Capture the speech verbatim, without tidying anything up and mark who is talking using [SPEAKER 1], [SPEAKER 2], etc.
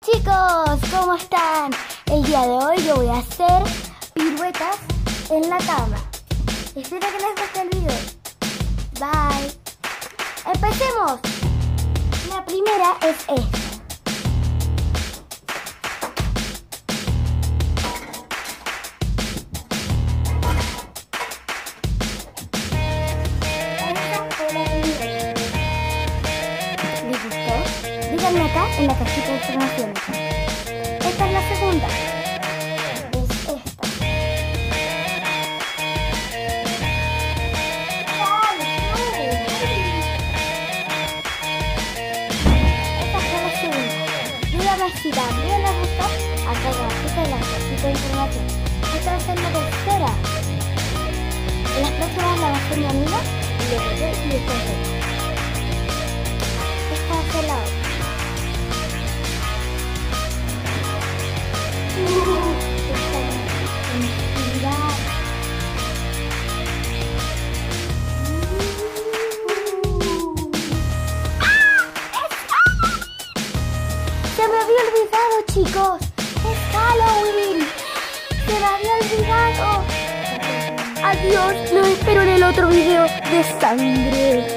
[SPEAKER 1] Chicos, ¿cómo están? El día de hoy yo voy a hacer piruetas en la cama. Espero que les guste el video. Bye. ¡Empecemos! La primera es esta. ¿Les gustó? Díganme acá en la cajita de informaciones. Esta es la segunda. Es esta. Esta fue la segunda. Díganme si también les gustó acá en la cajita de la cajita de informaciones. Esta va a ser la tercera. En las próximas la va a hacer mi amiga y le pegué y le conté. Esta va a ser la otra. Se me había olvidado, chicos. Es Halloween. Se me había olvidado. Adiós. Los espero en el otro video de sangre.